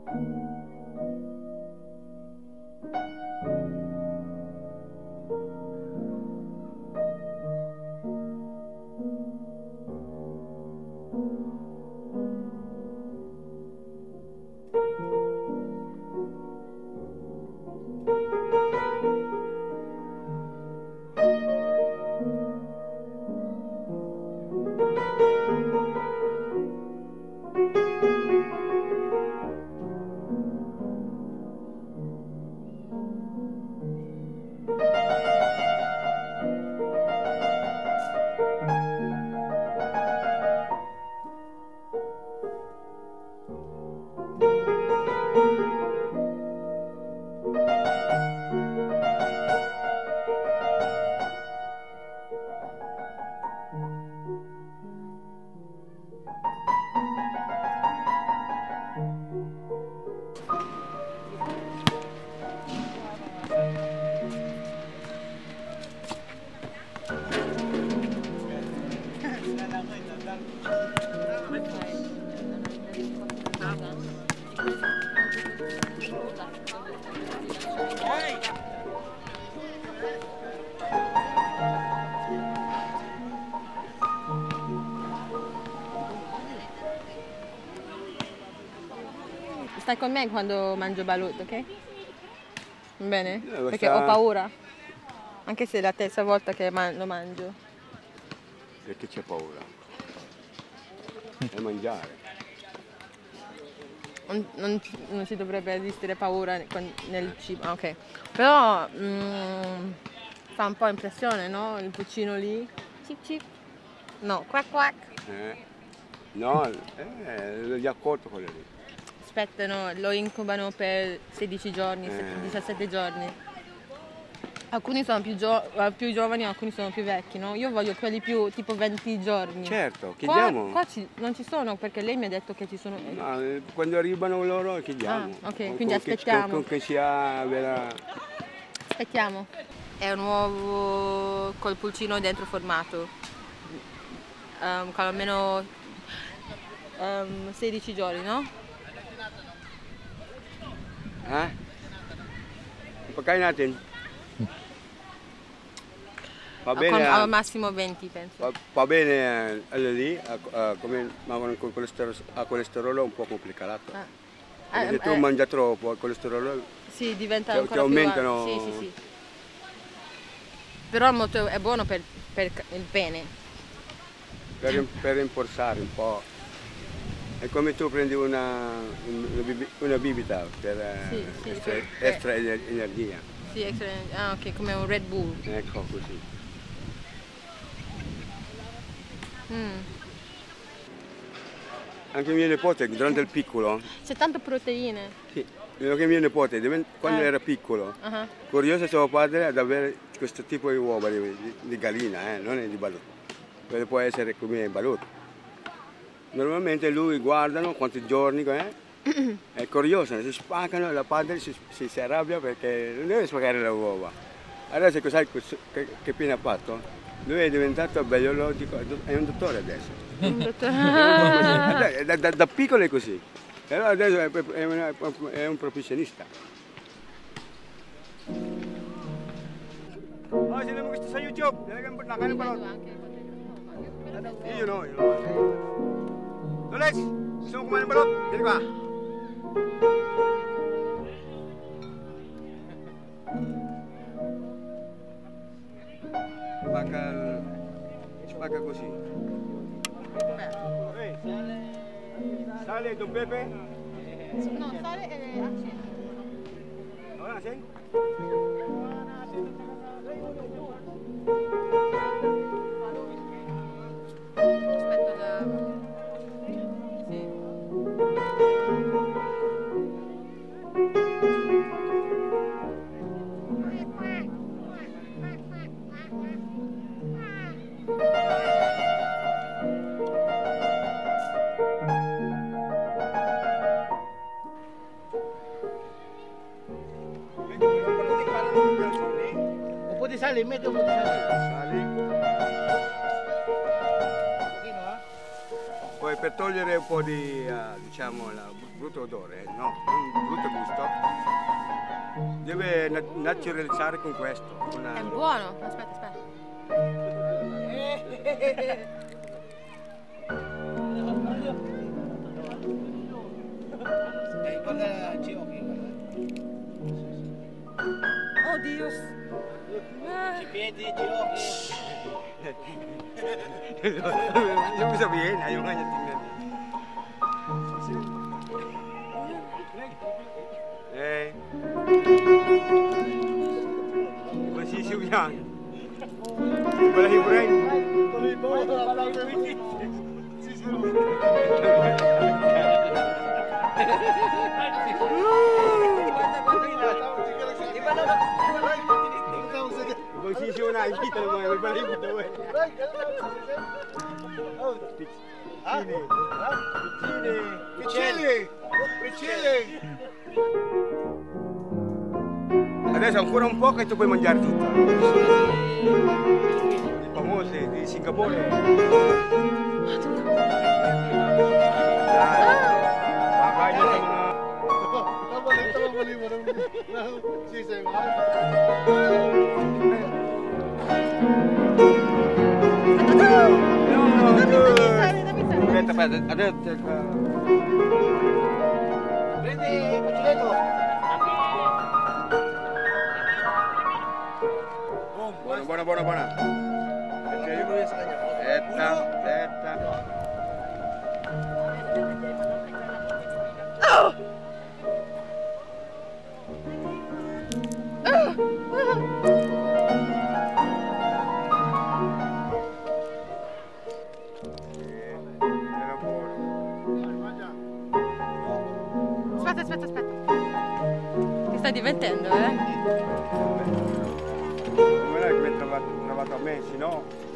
Stai con me quando mangio balut, ok? Va bene? Perché sta... ho paura. Anche se è la terza volta che lo mangio. Perché c'è paura? È mangiare. Non si dovrebbe esistere paura nel cibo, ok. Però fa un po' impressione, no? Il pulcino lì. Cip cip. No, quack quack. No, l'ho già accolto quello lì. Aspettano, lo incubano per 16 giorni, 17 giorni. Alcuni sono più giovani, alcuni sono più vecchi, no? Io voglio quelli più tipo 20 giorni. Certo, chiediamo. Qua non ci sono, perché lei mi ha detto che ci sono. No, quando arrivano loro chiediamo. Ah, ok, quindi aspettiamo. Con che sia vera... Aspettiamo. È un uovo col pulcino dentro formato. Con almeno 16 giorni, no? Pagkain natin. Va bene, Al massimo 20 penso. Va bene lì, come con colesterolo è un po' complicato. Se tu mangi troppo, il colesterolo sì, diventa ti ancora aumentano. Più sì, sì, sì. Però è buono per il pene. Per rinforzare un po'. È come tu prendi una bibita per extra energia. Sì, ok, come un Red Bull. Ecco così. Anche mio nipote, durante il piccolo... C'è tante proteine. Sì, anche mio nipote, quando era piccolo, curioso suo padre ad avere questo tipo di uova di gallina, non è di balut. Può essere come balut. Normalmente lui guardano quanti giorni è curioso, si spaccano e la padre si arrabbia perché non deve spaccare le uova. Adesso sai che fine ha fatto? Lui è diventato biologico, è un dottore adesso. Un dottore. Da piccolo è così, però adesso è un professionista. Oh, sino mo gusto sa YouTube, nakain balot. Yun o. Dolex, gusto mo kumain ng balot? Dito ka. Spacca così. Sale, Don Pepe? No, sale e acido. Ahora, ¿sí? Aspetta la... Sì. Un po' di sale, metti un po' di sale. Sale. Pochino, Poi per togliere un po' di, diciamo, il brutto odore, no, non brutto gusto, deve naturalizzare con questo. È buono, aspetta. Guarda, Ginocchi, guarda. Oh Dio! I piedi, Ginocchi. Yung sabihin, ayaw nga niya tingnan. Eh. Masisiw yan. Balahibo rin. Magsisiw na, ikita naman, may balahibo daw eh. Piccini! Adesso ancora un po' che tu puoi mangiare tutto. I famosi di Singapore. Dai, makakain na sa Aspetta, Prendi il cuccioletto. Buona. Aspetta. Aspetta. Ti stai divertendo, eh? Non è che mi hai trovato a me, se no